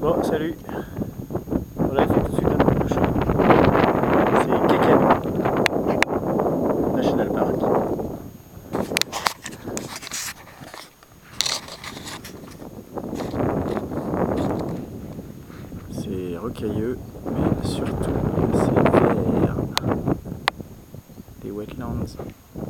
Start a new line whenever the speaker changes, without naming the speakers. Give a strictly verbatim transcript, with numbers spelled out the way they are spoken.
Bon, salut. Voilà, il fait tout de suite un peu plus chaud. C'est Keken National Park. C'est rocailleux, mais surtout c'est vert. Des wetlands.